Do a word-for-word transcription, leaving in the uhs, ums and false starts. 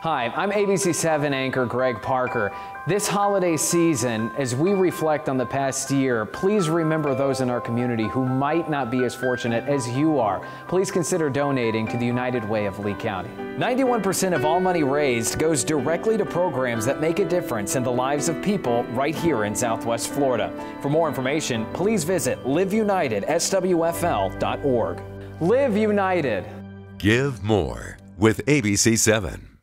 Hi, I'm A B C seven anchor Greg Parker. This holiday season, as we reflect on the past year, please remember those in our community who might not be as fortunate as you are. Please consider donating to the United Way of Lee County. ninety-one percent of all money raised goes directly to programs that make a difference in the lives of people right here in Southwest Florida. For more information, please visit live united s w f l dot org. Live United. Give more with A B C seven.